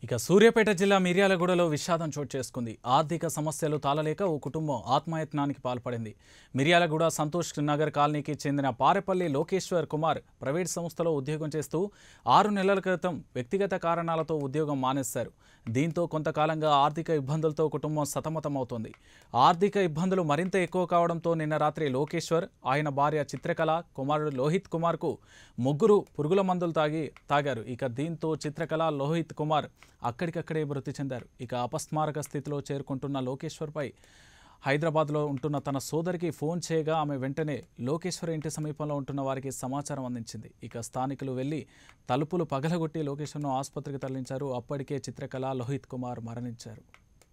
ఇక సూర్యాపేట జిల్లా మిర్యాలగూడలో విషాదం చోటు చేసుకుంది. ఆర్థిక సమస్యలు తాళలేక ఓ కుటుంబం ఆత్మయత్నానికి పాల్పడింది. మిర్యాలగూడ సంతోష్ నగర్ కాలనీకి చెందిన పారెపల్లి లోకేశ్వర్ కుమార్ ప్రైవేట్ సంస్థలో ఉద్యోగం చేస్తూ 6 నెలల క్రితం వ్యక్తిగత కారణాలతో ఉద్యోగం మానేశారు. దీంతో కొంతకాలంగా ఆర్థిక ఇబ్బందులతో కుటుంబం సతమతమవుతోంది. ఆర్థిక ఇబ్బందులు మరింత ఎక్కువ కావడంతో నిన్న రాత్రి లోకేశ్వర్, ఆయన భార్య చిత్రకళ, కుమారుడు లోహిత్ కుమార్కు ముగ్గురు పురుగుల మందులు తాగారు. ఇక దీంతో చిత్రకళ, లోహిత్ కుమార్ అక్కడికక్కడే మృతి చెందారు. ఇక అపస్మారక స్థితిలో చేరుకుంటున్న లోకేశ్వర్పై హైదరాబాద్లో ఉంటున్న తన సోదరికి ఫోన్ చేయగా ఆమె వెంటనే లోకేశ్వర్ ఇంటి సమీపంలో ఉంటున్న వారికి సమాచారం అందించింది. ఇక స్థానికులు వెళ్లి తలుపులు పగలగొట్టి లోకేశ్వర్ను ఆసుపత్రికి తరలించారు. అప్పటికే చిత్రకళ, లోహిత్ కుమార్ మరణించారు.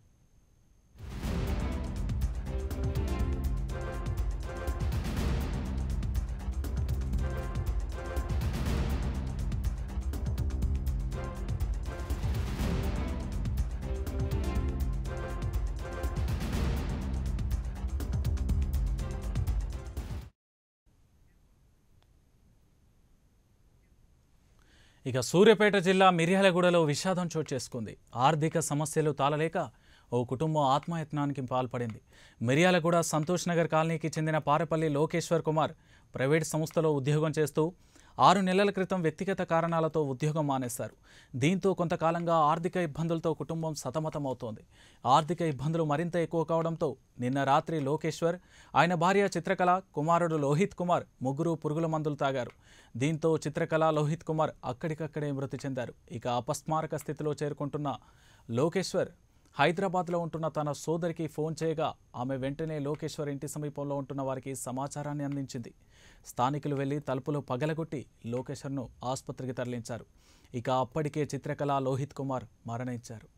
ఇక సూర్యాపేట జిల్లా మిర్యాలగూడలో విషాదం చోటు చేసుకుంది. ఆర్థిక సమస్యలు తాళలేక ఓ కుటుంబం ఆత్మయత్నానికి పాల్పడింది. మిర్యాలగూడ సంతోష్ నగర్ కాలనీకి చెందిన పారెపల్లి లోకేశ్వర్ కుమార్ ప్రైవేట్ సంస్థలో ఉద్యోగం చేస్తూ 6 నెలల క్రితం వ్యక్తిగత కారణాలతో ఉద్యోగం మానేశారు. దీంతో కొంతకాలంగా ఆర్థిక ఇబ్బందులతో కుటుంబం సతమతమవుతోంది. ఆర్థిక ఇబ్బందులు మరింత ఎక్కువ కావడంతో నిన్న రాత్రి లోకేశ్వర్, ఆయన భార్య చిత్రకళ, కుమారుడు లోహిత్ కుమార్ ముగ్గురు పురుగుల మందులు తాగారు. దీంతో చిత్రకళ, లోహిత్ కుమార్ అక్కడికక్కడే మృతి చెందారు. ఇక అపస్మారక స్థితిలో చేరుకుంటున్న లోకేశ్వర్ హైదరాబాద్లో ఉంటున్న తన సోదరికి ఫోన్ చేయగా ఆమె వెంటనే లోకేశ్వర్ ఇంటి సమీపంలో ఉంటున్న వారికి సమాచారాన్ని అందించింది. స్థానికులు వెళ్లి తలుపులు పగలగొట్టి లోకేశ్వర్ను ఆసుపత్రికి తరలించారు. ఇక అప్పటికే చిత్రకళ, లోహిత్ కుమార్ మరణించారు.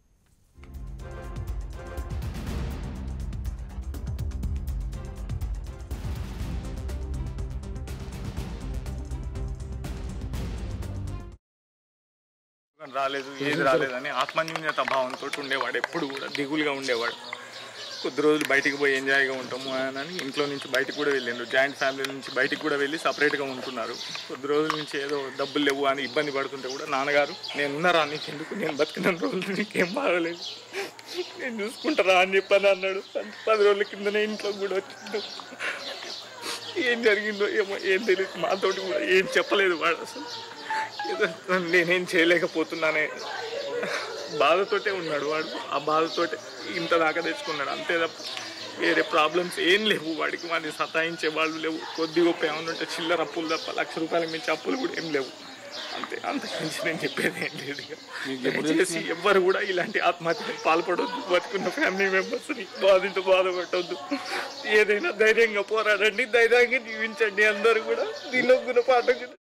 రాలేదు, ఏది రాలేదని ఆత్మన్యూన్యత భావంతో ఉండేవాడు. ఎప్పుడు కూడా దిగులుగా ఉండేవాడు. కొద్ది రోజులు బయటికి పోయి ఎంజాయ్గా ఉంటాము అని ఇంట్లో నుంచి బయటకు కూడా వెళ్ళిండు. జాయింట్ ఫ్యామిలీ నుంచి బయటికి కూడా వెళ్ళి సపరేట్గా ఉంటున్నారు. కొద్ది రోజుల నుంచి ఏదో డబ్బులు లేవు అని ఇబ్బంది పడుతుంటే కూడా నాన్నగారు, నేను ఉన్నారా నీకెందుకు, నేను బతికిన రోజులు నీకేం బాగలేదు, నేను చూసుకుంటారా అని చెప్పని అన్నాడు. 10 రోజుల కిందనే ఇంట్లో కూడా వచ్చిండు. ఏం జరిగిందో ఏమో ఏం తెలియదు, మాతోటి కూడా ఏం చెప్పలేదు వాడు. అసలు ఏదో నేనేం చేయలేకపోతున్నానే బాధతోటే ఉన్నాడు వాడు. ఆ బాధతోటే ఇంత దాకా తెచ్చుకున్నాడు, అంతే తప్ప వేరే ప్రాబ్లమ్స్ ఏం లేవు వాడికి. వాడిని సతాయించే వాళ్ళు లేవు. కొద్ది గొప్ప ఏమన్నా ఉంటే చిల్లర అప్పులు తప్ప, ₹1,00,000 మించి అప్పులు కూడా ఏం లేవు. అంతే, అంతకుమించి నేను చెప్పేది ఏం లేదు. దయచేసి ఎవ్వరు కూడా ఇలాంటి ఆత్మహత్యకు పాల్పడొద్దు. బతుకున్న ఫ్యామిలీ మెంబర్స్ని బాధపెట్టొద్దు. ఏదైనా ధైర్యంగా పోరాడండి, ధైర్యంగా జీవించండి. అందరూ కూడా దీనిలో గుణపాఠం